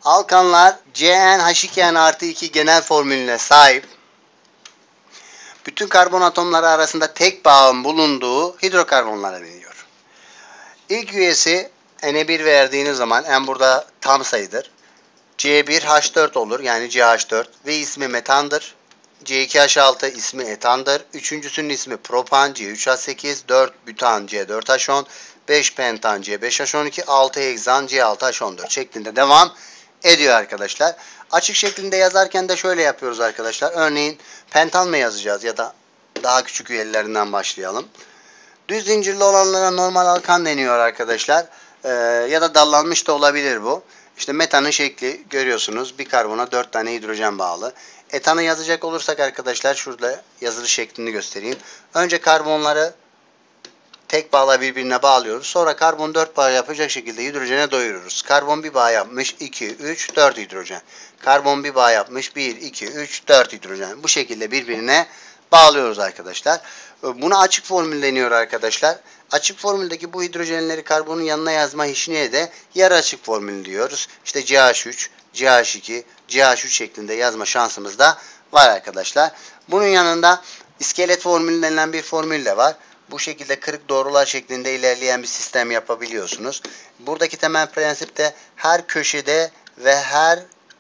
Alkanlar CnH2n artı 2 genel formülüne sahip. Bütün karbon atomları arasında tek bağın bulunduğu hidrokarbonlara deniyor. İlk üyesi N1 verdiğiniz zaman N burada tam sayıdır. C1H4 olur, yani CH4 ve ismi metandır. C2H6 ismi etandır. Üçüncüsünün ismi propan C3H8, 4 bütan C4H10, 5 pentan C5H12, 6 heksan C6H14 şeklinde devam ediyor arkadaşlar. Açık şeklinde yazarken de şöyle yapıyoruz arkadaşlar. Örneğin pentan mı yazacağız ya da daha küçük üyelerinden başlayalım. Düz zincirli olanlara normal alkan deniyor arkadaşlar. Ya da dallanmış da olabilir bu. İşte metanın şekli görüyorsunuz. Bir karbona 4 tane hidrojen bağlı. Etanı yazacak olursak arkadaşlar şurada yazılı şeklini göstereyim. Önce karbonları tek bağla birbirine bağlıyoruz. Sonra karbon 4 bağ yapacak şekilde hidrojene doyuruyoruz. Karbon bir bağ yapmış 2, 3, 4 hidrojen. Karbon bir bağ yapmış 1, 2, 3, 4 hidrojen. Bu şekilde birbirine bağlıyoruz arkadaşlar. Buna açık formül deniyor arkadaşlar. Açık formüldeki bu hidrojenleri karbonun yanına yazma işine de yarı açık formül diyoruz. İşte CH3, CH2, CH3 şeklinde yazma şansımız da var arkadaşlar. Bunun yanında iskelet formülü denilen bir formül de var. Bu şekilde kırık doğrular şeklinde ilerleyen bir sistem yapabiliyorsunuz. Buradaki temel prensip de her köşede ve her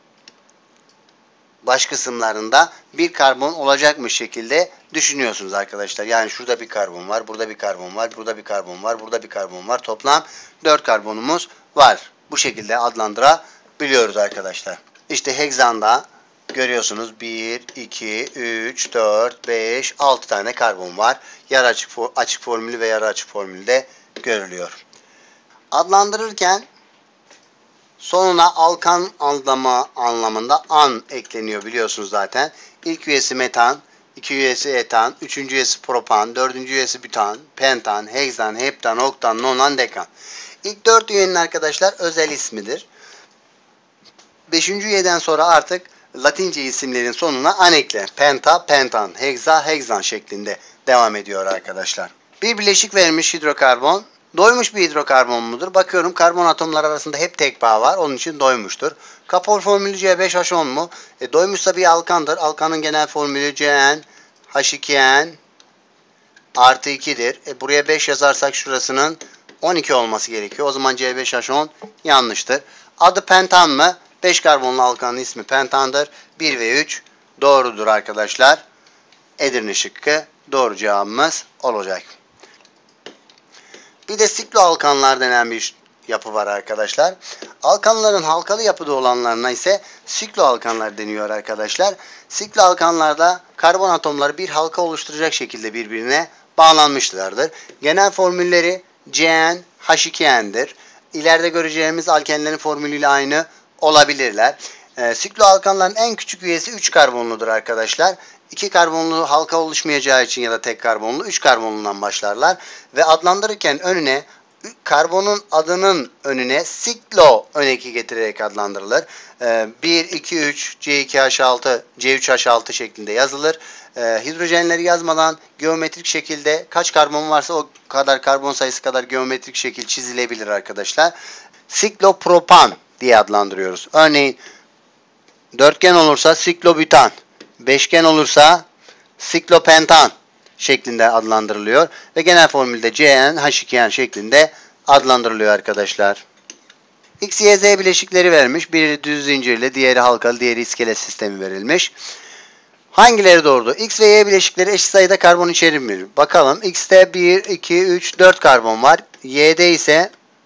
baş kısımlarında bir karbon olacakmış şekilde düşünüyorsunuz arkadaşlar. Yani şurada bir karbon var, burada bir karbon var, burada bir karbon var, burada bir karbon var. Toplam 4 karbonumuz var. Bu şekilde adlandırabiliyoruz arkadaşlar. İşte hegzanda görüyorsunuz 1, 2, 3, 4, 5, 6 tane karbon var. Yarı açık formülü ve yarı açık formülde görülüyor. Adlandırırken sonuna alkan anlamında an ekleniyor biliyorsunuz zaten. İlk üyesi metan, iki üyesi etan, üçüncü üyesi propan, dördüncü üyesi bütan, pentan, heksan, heptan, oktan, nonan, dekan. İlk 4 üyenin arkadaşlar özel ismidir. 5. üyeden sonra artık Latince isimlerin sonuna an ekle. Penta, pentan, heksa, heksan şeklinde devam ediyor arkadaşlar. Bir bileşik vermiş hidrokarbon. Doymuş bir hidrokarbon mudur? Bakıyorum karbon atomları arasında hep tek bağ var. Onun için doymuştur. Kapor formülü C5H10 mu? Doymuşsa bir alkandır. Alkanın genel formülü CnH2n artı 2'dir. Buraya 5 yazarsak şurasının 12 olması gerekiyor. O zaman C5H10 yanlıştır. Adı pentan mı? 5 karbonlu alkanın ismi pentandır. 1 ve 3 doğrudur arkadaşlar. Edirne şıkkı doğru cevabımız olacak. Bir de sikloalkanlar denen bir yapı var arkadaşlar. Alkanların halkalı yapıda olanlarına ise sikloalkanlar deniyor arkadaşlar. Sikloalkanlarda karbon atomları bir halka oluşturacak şekilde birbirine bağlanmışlardır. Genel formülleri CnH2n'dir. İleride göreceğimiz alkenlerin formülüyle aynı olabilirler. Sikloalkanların en küçük üyesi 3 karbonludur arkadaşlar. 2 karbonlu halka oluşmayacağı için ya da tek karbonlu 3 karbonludan başlarlar. Ve adlandırırken önüne karbonun adının önüne siklo öneki getirerek adlandırılır. 1, 2, 3, C2H6, C3H6 şeklinde yazılır. Hidrojenleri yazmadan geometrik şekilde kaç karbon varsa o kadar karbon sayısı kadar geometrik şekil çizilebilir arkadaşlar. Siklopropan diye adlandırıyoruz. Örneğin dörtgen olursa siklobütan, beşgen olursa siklopentan şeklinde adlandırılıyor ve genel formülde CnH2n şeklinde adlandırılıyor arkadaşlar. X, Y, Z bileşikleri vermiş. Biri düz zincirli, diğeri halkalı, diğeri iskelet sistemi verilmiş. Hangileri doğrudur? X ve Y bileşikleri eşit sayıda karbon içerir. Bakalım. X'te 1, 2, 3, 4 karbon var. Y'de ise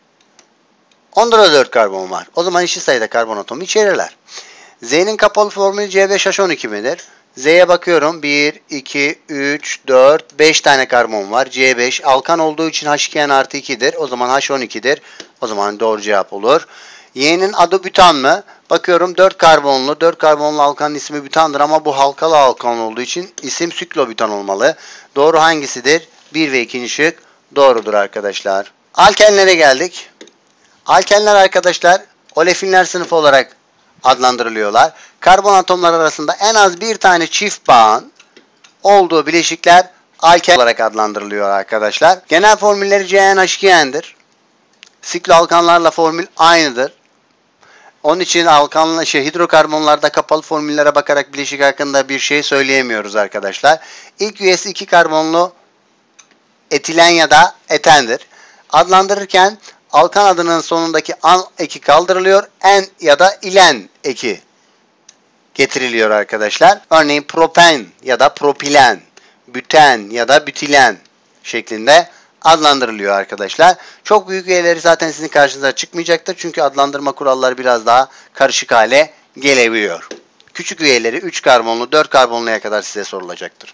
onda da 4 karbon var. O zaman eşit sayıda karbon atomu içerirler. Z'nin kapalı formülü C5H12 midir? Z'ye bakıyorum. 1, 2, 3, 4, 5 tane karbon var. C5 alkan olduğu için H2n artı 2'dir. O zaman H12'dir. O zaman doğru cevap olur. Y'nin adı bütan mı? Bakıyorum 4 karbonlu. 4 karbonlu alkanın ismi bütandır ama bu halkalı alkan olduğu için isim siklobütan olmalı. Doğru hangisidir? 1 ve 2. şık doğrudur arkadaşlar. Alkenlere geldik. Alkenler arkadaşlar olefinler sınıfı olarak adlandırılıyorlar. Karbon atomları arasında en az bir tane çift bağın olduğu bileşikler alken olarak adlandırılıyor arkadaşlar. Genel formülleri CnH2n'dir. Sikloalkanlarla formül aynıdır. Onun için hidrokarbonlarda kapalı formüllere bakarak bileşik hakkında bir şey söyleyemiyoruz arkadaşlar. İlk üyesi 2 karbonlu etilen ya da etendir. Adlandırırken alkan adının sonundaki an eki kaldırılıyor. En ya da ilen eki getiriliyor arkadaşlar. Örneğin propen ya da propilen, büten ya da bütilen şeklinde adlandırılıyor arkadaşlar. Çok büyük üyeleri zaten sizin karşınıza çıkmayacaktır. Çünkü adlandırma kuralları biraz daha karışık hale gelebiliyor. Küçük üyeleri 3 karbonlu 4 karbonluya kadar size sorulacaktır.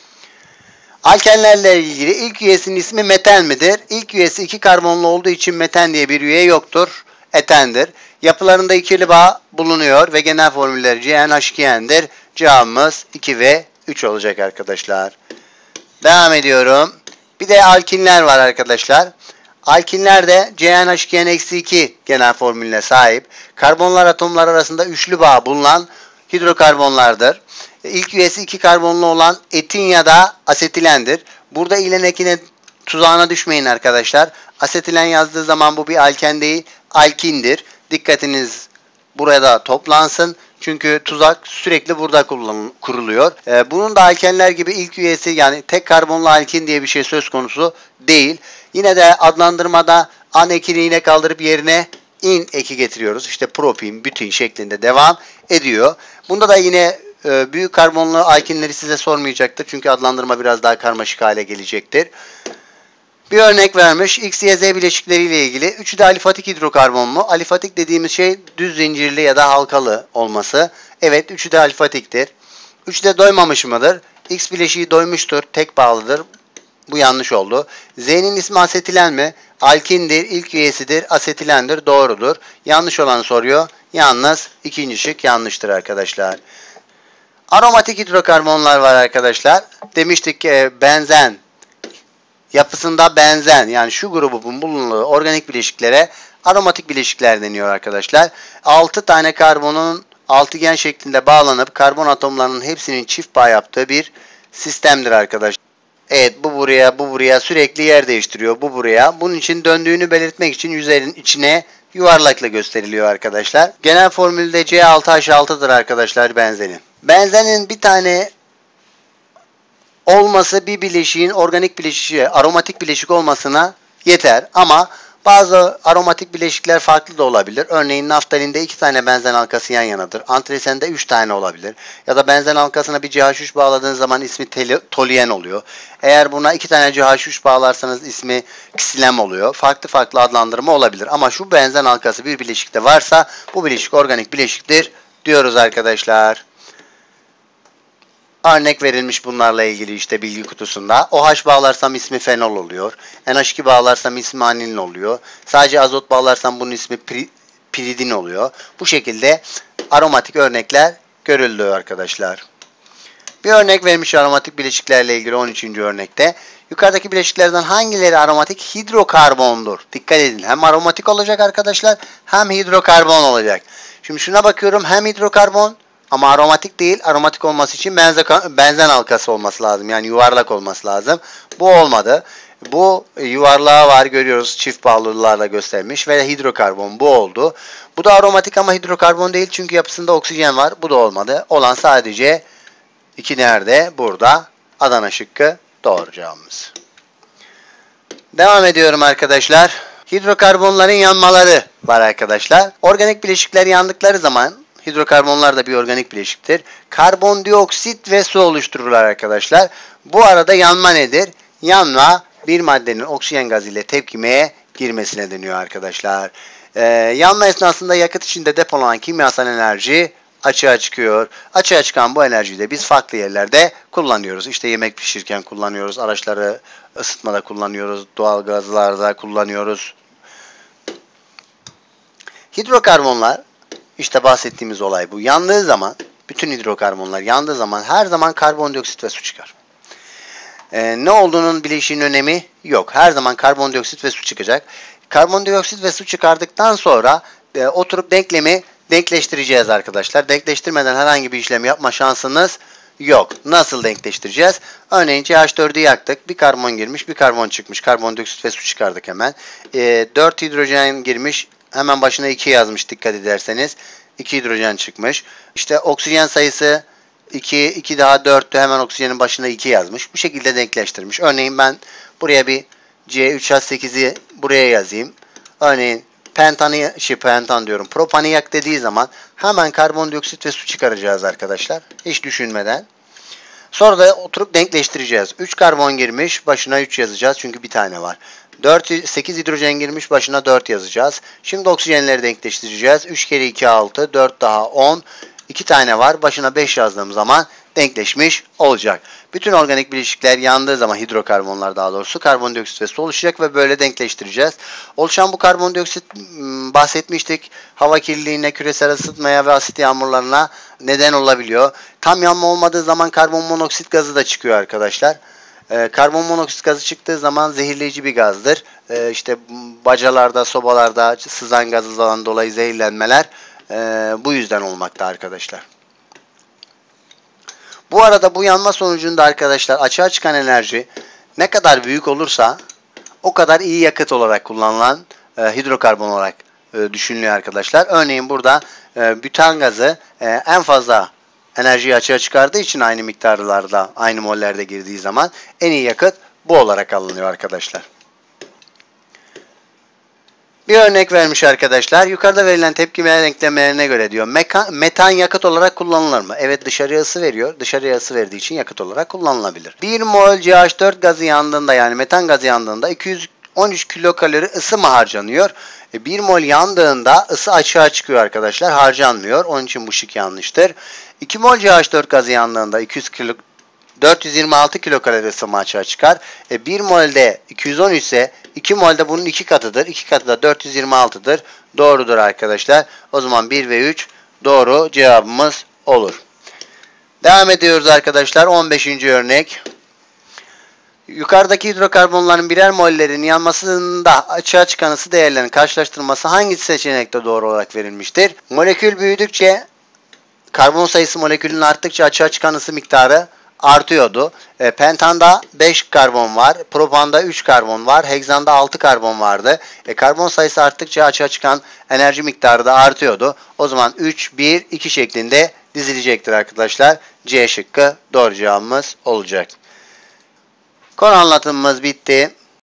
Alkenlerle ilgili ilk üyesinin ismi meten midir? İlk üyesi 2 karbonlu olduğu için meten diye bir üye yoktur. Etendir. Yapılarında ikili bağ bulunuyor ve genel formülleri CnH2n'dir. Cevabımız 2 ve 3 olacak arkadaşlar. Devam ediyorum. Bir de alkinler var arkadaşlar. Alkinler de CnH2n-2 genel formülüne sahip. Karbonlar atomlar arasında üçlü bağ bulunan hidrokarbonlardır. İlk üyesi 2 karbonlu olan etin ya da asetilendir. Burada ilen ekine tuzağına düşmeyin arkadaşlar. Asetilen yazdığı zaman bu bir alken değil, alkindir. Dikkatiniz burada toplansın. Çünkü tuzak sürekli burada kuruluyor. Bunun da alkenler gibi ilk üyesi yani tek karbonlu alkin diye bir şey söz konusu değil. Yine de adlandırmada an ekini yine kaldırıp yerine in eki getiriyoruz. İşte propin, bütin şeklinde devam ediyor. Bunda da yine büyük karbonlu alkinleri size sormayacaktır. Çünkü adlandırma biraz daha karmaşık hale gelecektir. Bir örnek vermiş. X, Y, Z bileşikleriyle ilgili. Üçü de alifatik hidrokarbon mu? Alifatik dediğimiz şey düz zincirli ya da halkalı olması. Evet, üçü de alifatiktir. Üçü de doymamış mıdır? X bileşiği doymuştur. Tek bağlıdır. Bu yanlış oldu. Z'nin ismi asetilen mi? Alkindir. İlk üyesidir. Asetilendir. Doğrudur. Yanlış olanı soruyor. Yalnız ikinci şık yanlıştır arkadaşlar. Aromatik hidrokarbonlar var arkadaşlar. Demiştik ki benzen. Yapısında benzen yani şu grubun bulunduğu organik bileşiklere aromatik bileşikler deniyor arkadaşlar. 6 tane karbonun altıgen şeklinde bağlanıp karbon atomlarının hepsinin çift bağ yaptığı bir sistemdir arkadaşlar. Evet bu buraya sürekli yer değiştiriyor. Bu buraya. Bunun için döndüğünü belirtmek için yüzeyin içine yuvarlakla gösteriliyor arkadaşlar. Genel formülde C6H6'dır arkadaşlar benzenin. Benzenin bir tane olması bir bileşiğin organik bileşiği, aromatik bileşik olmasına yeter. Ama bazı aromatik bileşikler farklı da olabilir. Örneğin naftalinde 2 tane benzen halkası yan yanadır. Antresende 3 tane olabilir. Ya da benzen halkasına bir CH3 bağladığınız zaman ismi toluen oluyor. Eğer buna 2 tane CH3 bağlarsanız ismi ksilem oluyor. Farklı farklı adlandırma olabilir. Ama şu benzen halkası bir bileşikte varsa bu bileşik organik bileşiktir diyoruz arkadaşlar. Örnek verilmiş bunlarla ilgili işte bilgi kutusunda. OH bağlarsam ismi fenol oluyor. NH2 bağlarsam ismi anilin oluyor. Sadece azot bağlarsam bunun ismi piridin oluyor. Bu şekilde aromatik örnekler görüldü arkadaşlar. Bir örnek vermiş aromatik bileşiklerle ilgili 13. örnekte. Yukarıdaki bileşiklerden hangileri aromatik hidrokarbondur? Dikkat edin. Hem aromatik olacak arkadaşlar hem hidrokarbon olacak. Şimdi şuna bakıyorum hem hidrokarbon ama aromatik değil. Aromatik olması için benzen halkası olması lazım. Yani yuvarlak olması lazım. Bu olmadı. Bu yuvarlağı var görüyoruz. Çift bağlılarla göstermiş. Ve hidrokarbon bu oldu. Bu da aromatik ama hidrokarbon değil. Çünkü yapısında oksijen var. Bu da olmadı. Olan sadece 2 nerede? Burada. Adana şıkkı doğru cevabımız. Devam ediyorum arkadaşlar. Hidrokarbonların yanmaları var arkadaşlar. Organik bileşikler yandıkları zaman hidrokarbonlar da bir organik bileşiktir. Karbondioksit ve su oluştururlar arkadaşlar. Bu arada yanma nedir? Yanma bir maddenin oksijen gazı ile tepkimeye girmesine deniyor arkadaşlar. Yanma esnasında yakıt içinde depolanan kimyasal enerji açığa çıkıyor. Açığa çıkan bu enerjiyi de biz farklı yerlerde kullanıyoruz. İşte yemek pişirirken kullanıyoruz. Araçları ısıtmada kullanıyoruz. Doğal gazlarda kullanıyoruz. Hidrokarbonlar işte bahsettiğimiz olay bu. Yandığı zaman bütün hidrokarbonlar yandığı zaman her zaman karbondioksit ve su çıkar. Ne olduğunun bileşiğin önemi yok. Her zaman karbondioksit ve su çıkacak. Karbondioksit ve su çıkardıktan sonra oturup denklemi denkleştireceğiz arkadaşlar. Denkleştirmeden herhangi bir işlem yapma şansınız yok. Nasıl denkleştireceğiz? Örneğin CH4'ü yaktık. Bir karbon girmiş, bir karbon çıkmış. Karbondioksit ve su çıkardık hemen. 4 hidrojen girmiş, hemen başına 2 yazmış dikkat ederseniz. 2 hidrojen çıkmış. İşte oksijen sayısı 2, 2 daha 4'tü. Hemen oksijenin başına 2 yazmış. Bu şekilde denkleştirmiş. Örneğin ben buraya bir C3H8'i buraya yazayım. Örneğin pentan diyorum. Propanı yak dediği zaman hemen karbondioksit ve su çıkaracağız arkadaşlar. Hiç düşünmeden. Sonra da oturup denkleştireceğiz. 3 karbon girmiş, başına 3 yazacağız çünkü bir tane var. 8 hidrojen girmiş, başına 4 yazacağız. Şimdi oksijenleri denkleştireceğiz. 3 kere 2 6, 4 daha 10. 2 tane var, başına 5 yazdığım zaman denkleşmiş olacak. Bütün organik bileşikler yandığı zaman, hidrokarbonlar daha doğrusu, karbondioksit ve su oluşacak ve böyle denkleştireceğiz. Oluşan bu karbondioksit, bahsetmiştik, hava kirliliğine, küresel ısıtmaya ve asit yağmurlarına neden olabiliyor. Tam yanma olmadığı zaman karbon monoksit gazı da çıkıyor arkadaşlar. Karbon monoksit gazı çıktığı zaman zehirleyici bir gazdır. İşte bacalarda, sobalarda sızan gazından dolayı zehirlenmeler bu yüzden olmakta arkadaşlar. Bu arada bu yanma sonucunda arkadaşlar açığa çıkan enerji ne kadar büyük olursa o kadar iyi yakıt olarak kullanılan hidrokarbon olarak düşünülüyor arkadaşlar. Örneğin burada bütan gazı en fazla enerjiyi açığa çıkardığı için aynı miktarlarda, aynı mollerde girdiği zaman en iyi yakıt bu olarak alınıyor arkadaşlar. Bir örnek vermiş arkadaşlar. Yukarıda verilen tepkime denklemlerine göre diyor. Metan yakıt olarak kullanılır mı? Evet, dışarıya ısı veriyor. Dışarıya ısı verdiği için yakıt olarak kullanılabilir. 1 mol CH4 gazı yandığında, yani metan gazı yandığında 213 kilokalori ısı mı harcanıyor? 1 mol yandığında ısı açığa çıkıyor arkadaşlar. Harcanmıyor. Onun için bu şık yanlıştır. 2 mol CH4 gazı yandığında 426 kilokalori ısı açığa çıkar. 1 molde 213 ise 2 molde bunun 2 katıdır. 2 katı da 426'dır. Doğrudur arkadaşlar. O zaman 1 ve 3 doğru cevabımız olur. Devam ediyoruz arkadaşlar. 15. örnek. Yukarıdaki hidrokarbonların birer mollerin yanmasında açığa çıkan ısı değerlerinin karşılaştırılması hangi seçenekte doğru olarak verilmiştir? Molekül büyüdükçe, karbon sayısı molekülün arttıkça açığa çıkan ısı miktarı artıyordu. Pentanda 5 karbon var. Propanda 3 karbon var. Hegzanda 6 karbon vardı. Karbon sayısı arttıkça açığa çıkan enerji miktarı da artıyordu. O zaman 3, 1, 2 şeklinde dizilecektir arkadaşlar. C şıkkı doğru cevabımız olacak. Konu anlatımımız bitti.